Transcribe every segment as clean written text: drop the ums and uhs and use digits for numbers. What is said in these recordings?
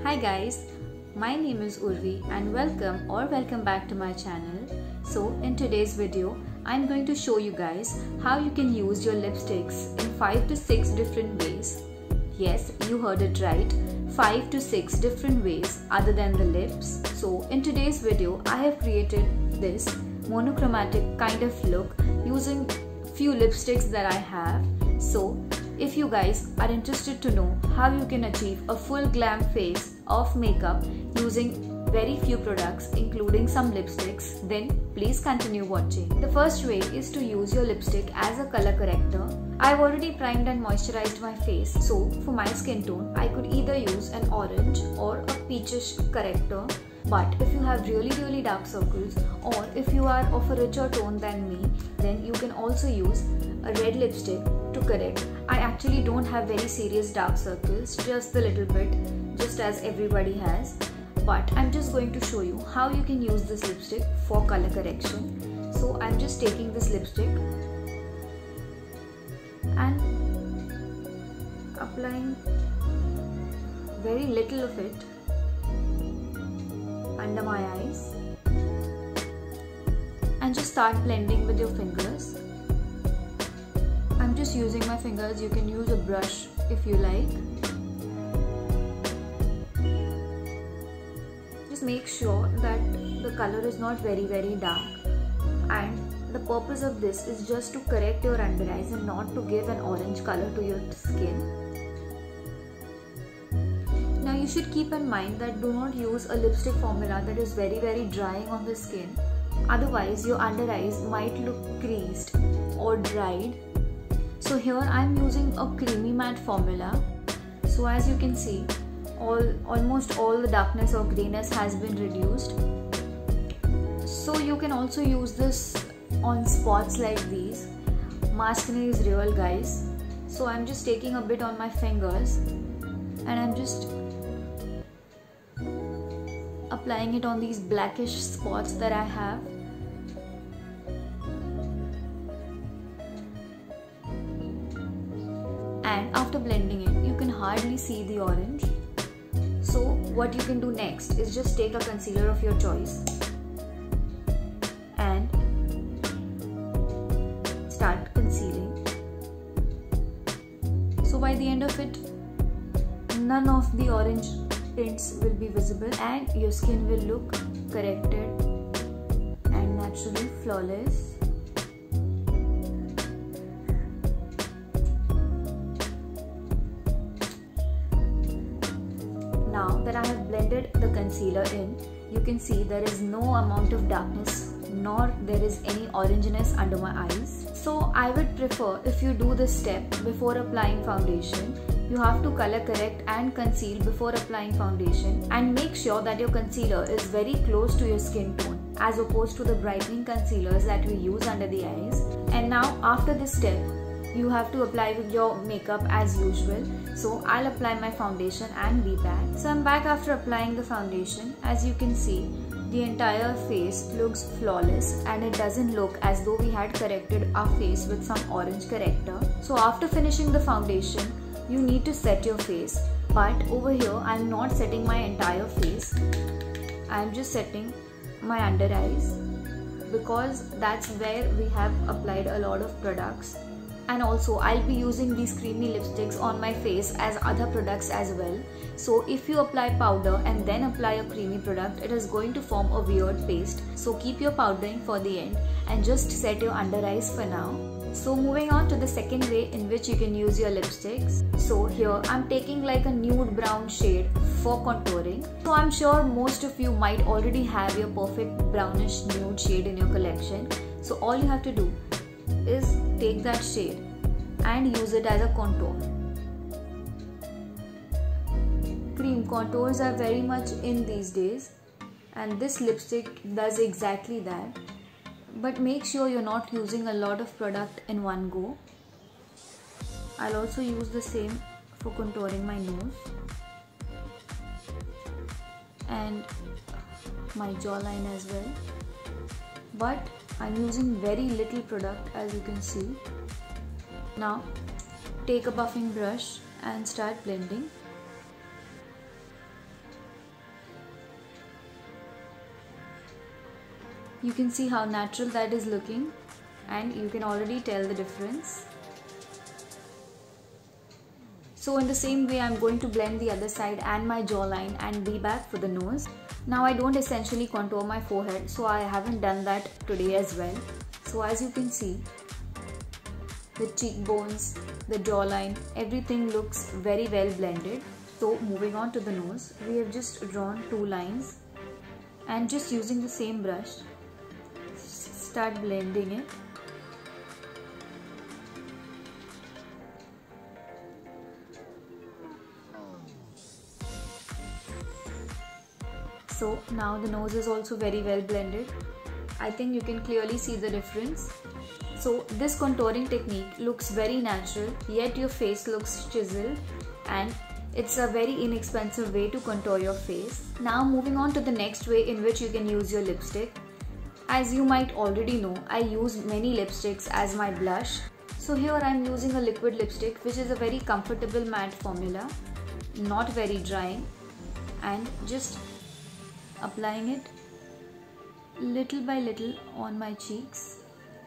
Hi guys, my name is Urvi and welcome back to my channel. So in today's video, I'm going to show you guys how you can use your lipsticks in 5 to 6 different ways. Yes, you heard it right, 5 to 6 different ways other than the lips. So in today's video, I have created this monochromatic kind of look using few lipsticks that I have. So if you guys are interested to know how you can achieve a full glam face of makeup using very few products including some lipsticks, then please continue watching. The first way is to use your lipstick as a color corrector. I've already primed and moisturized my face, so for my skin tone I could either use an orange or a peachish corrector. But if you have really dark circles, or if you are of a richer tone than me, then you can also use a red lipstick to correct. I actually don't have very serious dark circles, just a little bit, just as everybody has. But I'm just going to show you how you can use this lipstick for color correction. So I'm just taking this lipstick and applying very little of it under my eyes and just start blending with your fingers. I'm just using my fingers. You can use a brush if you like. Just make sure that the color is not very dark, and the purpose of this is just to correct your under eyes and not to give an orange color to your skin. Now you should keep in mind that do not use a lipstick formula that is very drying on the skin. Otherwise your under eyes might look creased or dried. So here I am using a creamy matte formula. So as you can see, almost all the darkness or grayness has been reduced. So you can also use this on spots like these. Maskne is real, guys. So I'm just taking a bit on my fingers and I'm just applying it on these blackish spots that I have. And after blending it, you can hardly see the orange. So what you can do next is just take a concealer of your choice and start concealing. So by the end of it, none of the orange tints will be visible and your skin will look corrected and naturally flawless. Now that I have blended the concealer in, you can see there is no amount of darkness nor there is any orangeness under my eyes. So I would prefer, if you do this step before applying foundation, you have to color correct and conceal before applying foundation, and make sure that your concealer is very close to your skin tone as opposed to the brightening concealers that we use under the eyes. And now after this step, you have to apply with your makeup as usual. So I'll apply my foundation and be back. So I'm back after applying the foundation. As you can see, the entire face looks flawless and it doesn't look as though we had corrected our face with some orange corrector. So after finishing the foundation, you need to set your face. But over here, I'm not setting my entire face. I'm just setting my under eyes because that's where we have applied a lot of products. And also I'll be using these creamy lipsticks on my face as other products as well. So if you apply powder and then apply a creamy product, it is going to form a weird paste. So keep your powdering for the end and just set your under eyes for now. So moving on to the second way in which you can use your lipsticks. So here I'm taking like a nude brown shade for contouring. So I'm sure most of you might already have your perfect brownish nude shade in your collection. So all you have to do is take that shade and use it as a contour. Cream contours are very much in these days, and this lipstick does exactly that. But make sure you're not using a lot of product in one go. I'll also use the same for contouring my nose and my jawline as well. But I'm using very little product, as you can see. Now take a buffing brush and start blending. You can see how natural that is looking, and you can already tell the difference. So in the same way, I'm going to blend the other side and my jawline and be back for the nose. Now I don't essentially contour my forehead, so I haven't done that today as well. So as you can see, the cheekbones, the jawline, everything looks very well blended. So moving on to the nose, we have just drawn 2 lines and just using the same brush, start blending it. So now the nose is also very well blended. I think you can clearly see the difference. So this contouring technique looks very natural, yet your face looks chiseled, and it's a very inexpensive way to contour your face. Now moving on to the next way in which you can use your lipstick. As you might already know, I use many lipsticks as my blush. So here I am using a liquid lipstick, which is a very comfortable matte formula, not very drying, and just applying it little by little on my cheeks.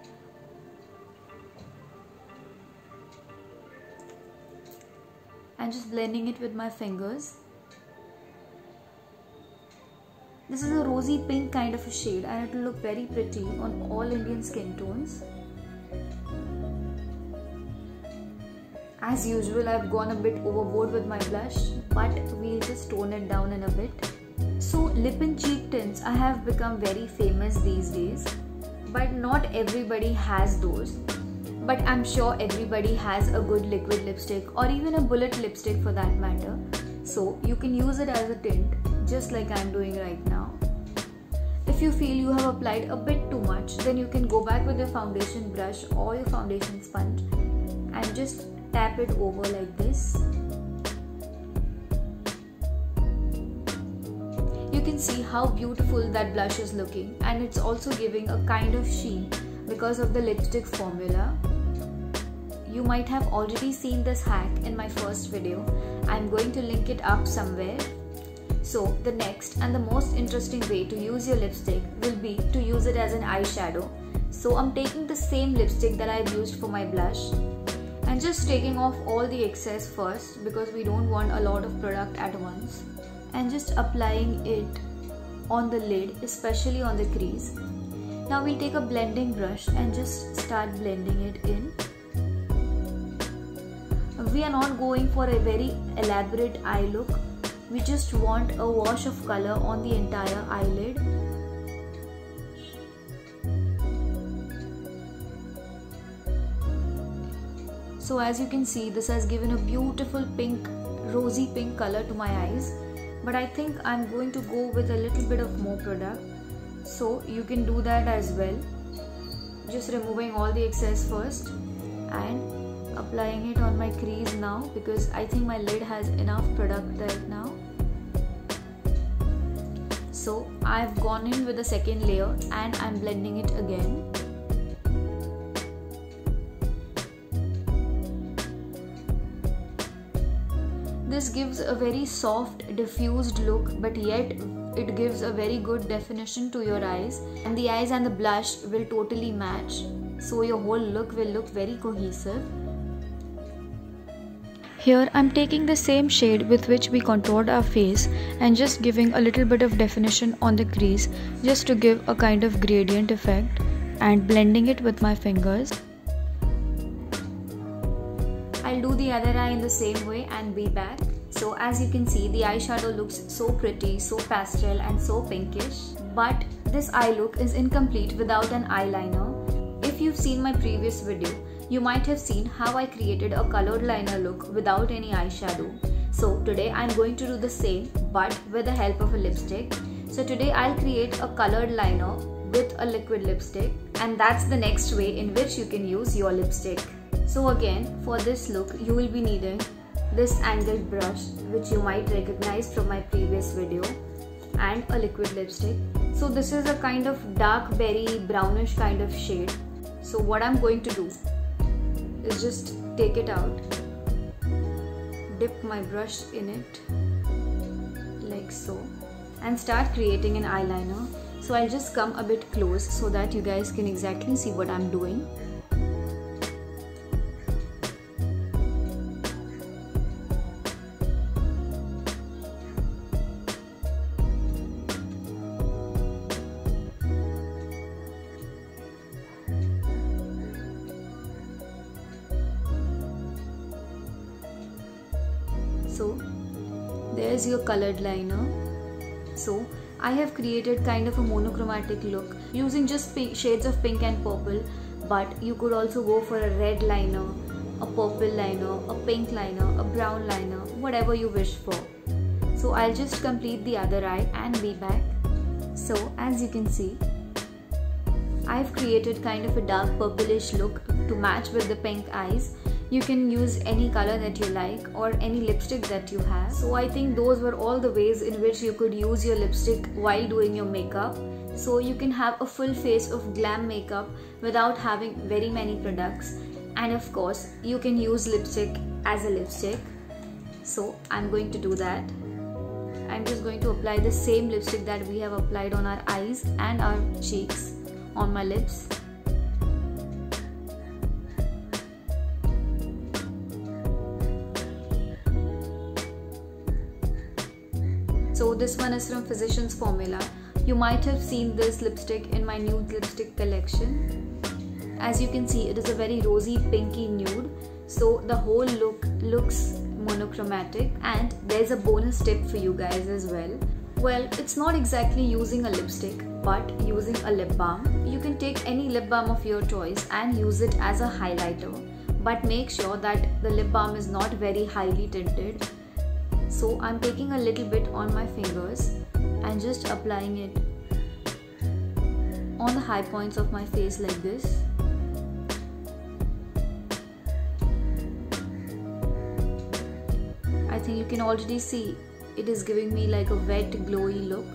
And just blending it with my fingers. This is a rosy pink kind of a shade, and it will look very pretty on all Indian skin tones. As usual, I've gone a bit overboard with my blush, but we'll just tone it down in a bit. So lip and cheek tints have become very famous these days, but not everybody has those. But I'm sure everybody has a good liquid lipstick or even a bullet lipstick for that matter. So you can use it as a tint, just like I'm doing right now. If you feel you have applied a bit too much, then you can go back with your foundation brush or your foundation sponge and just tap it over like this. You can see how beautiful that blush is looking, and it's also giving a kind of sheen because of the lipstick formula. You might have already seen this hack in my first video. I'm going to link it up somewhere. So the next and the most interesting way to use your lipstick will be to use it as an eyeshadow. So I'm taking the same lipstick that I've used for my blush and just taking off all the excess first, because we don't want a lot of product at once, and just applying it on the lid, especially on the crease. Now we'll take a blending brush and just start blending it in. We are not going for a very elaborate eye look. We just want a wash of color on the entire eyelid. So as you can see, this has given a beautiful pink, rosy pink color to my eyes. But I think I'm going to go with a little bit of more product. So you can do that as well. Just removing all the excess first and applying it on my crease now, because I think my lid has enough product right now. So I've gone in with the second layer and I'm blending it again. This gives a very soft, diffused look, but yet it gives a very good definition to your eyes, and the eyes and the blush will totally match, so your whole look will look very cohesive. Here I'm taking the same shade with which we contoured our face and just giving a little bit of definition on the crease, just to give a kind of gradient effect, and blending it with my fingers. I'll do the other eye in the same way and be back. So as you can see, the eyeshadow looks so pretty, so pastel and so pinkish. But this eye look is incomplete without an eyeliner. If you've seen my previous video, you might have seen how I created a colored liner look without any eyeshadow. So today I'm going to do the same, but with the help of a lipstick. So today I'll create a colored liner with a liquid lipstick, and that's the next way in which you can use your lipstick. So again, for this look, you will be needing this angled brush, which you might recognize from my previous video, and a liquid lipstick. So this is a kind of dark berry brownish kind of shade. So what I'm going to do is just take it out, dip my brush in it like so, and start creating an eyeliner. So I'll just come a bit close so that you guys can exactly see what I'm doing. So there's your colored liner. So I have created kind of a monochromatic look using just shades of pink and purple, but you could also go for a red liner, a purple liner, a pink liner, a brown liner, whatever you wish for. So I'll just complete the other eye and be back. So as you can see, I've created kind of a dark purplish look to match with the pink eyes. You can use any color that you like or any lipstick that you have. So I think those were all the ways in which you could use your lipstick while doing your makeup. So you can have a full face of glam makeup without having very many products. And of course, you can use lipstick as a lipstick. So I'm going to do that. I'm just going to apply the same lipstick that we have applied on our eyes and our cheeks on my lips. So this one is from Physicians Formula. You might have seen this lipstick in my nude lipstick collection. As you can see, it is a very rosy pinky nude. So the whole look looks monochromatic, and there's a bonus tip for you guys as well. Well, it's not exactly using a lipstick, but using a lip balm. You can take any lip balm of your choice and use it as a highlighter, but make sure that the lip balm is not very highly tinted. So I'm taking a little bit on my fingers and just applying it on the high points of my face like this. I think you can already see it is giving me like a wet glowy look.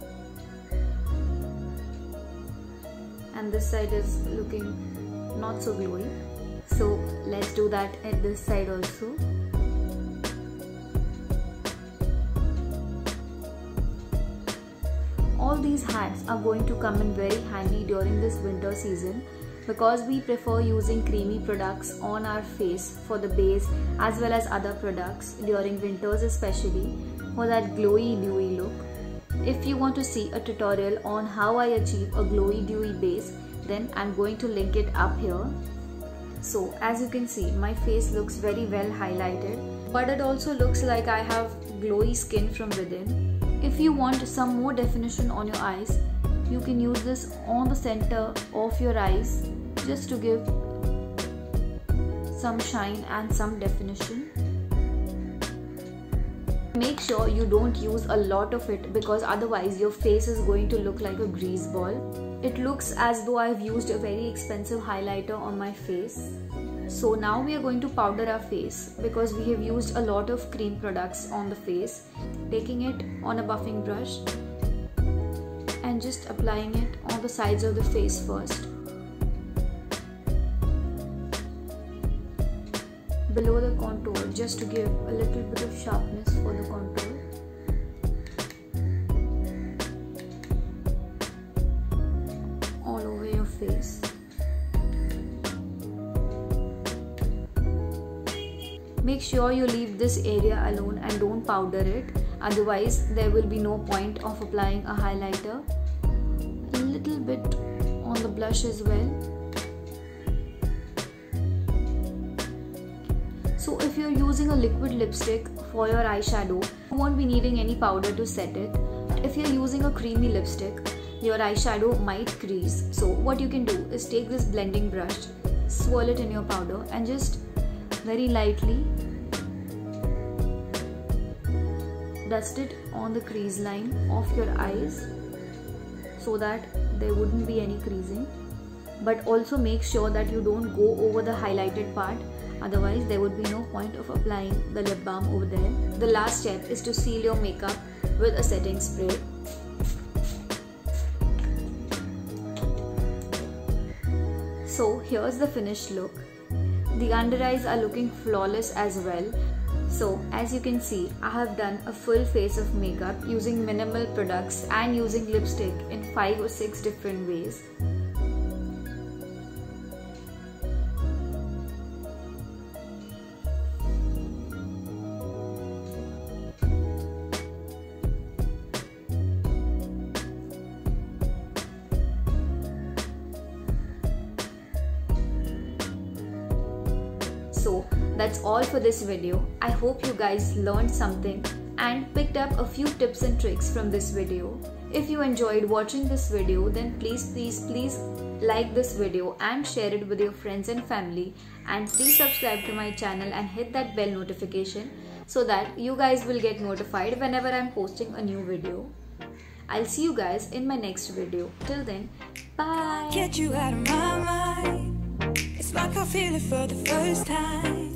And this side is looking not so glowy. So let's do that at this side also. All these hacks are going to come in very handy during this winter season because we prefer using creamy products on our face for the base as well as other products during winters, especially for that glowy dewy look. If you want to see a tutorial on how I achieve a glowy dewy base, then I'm going to link it up here. So as you can see, my face looks very well highlighted, but it also looks like I have glowy skin from within. If you want some more definition on your eyes, you can use this on the center of your eyes just to give some shine and some definition. Make sure you don't use a lot of it because otherwise your face is going to look like a grease ball. It looks as though I've used a very expensive highlighter on my face. So now we are going to powder our face because we have used a lot of cream products on the face. Taking it on a buffing brush and just applying it on the sides of the face first. Below the contour, just to give a little bit of sharpness for the contour. All over your face. Make sure you leave this area alone and don't powder it, otherwise there will be no point of applying a highlighter. A little bit on the blush as well. So if you're using a liquid lipstick for your eyeshadow, you won't be needing any powder to set it. If you're using a creamy lipstick, your eyeshadow might crease. So what you can do is take this blending brush, swirl it in your powder and just very lightly dust it on the crease line of your eyes so that there wouldn't be any creasing. But also make sure that you don't go over the highlighted part, otherwise there would be no point of applying the lip balm over there. The last step is to seal your makeup with a setting spray. So here's the finished look. The under eyes are looking flawless as well. So as you can see, I have done a full face of makeup using minimal products and using lipstick in 5 or 6 different ways. So that's all for this video. I hope you guys learned something and picked up a few tips and tricks from this video. If you enjoyed watching this video, then please like this video and share it with your friends and family, and please subscribe to my channel and hit that bell notification so that you guys will get notified whenever I'm posting a new video. I'll see you guys in my next video. Till then, bye. Get you out of my mind. It's like I feel it for the first time.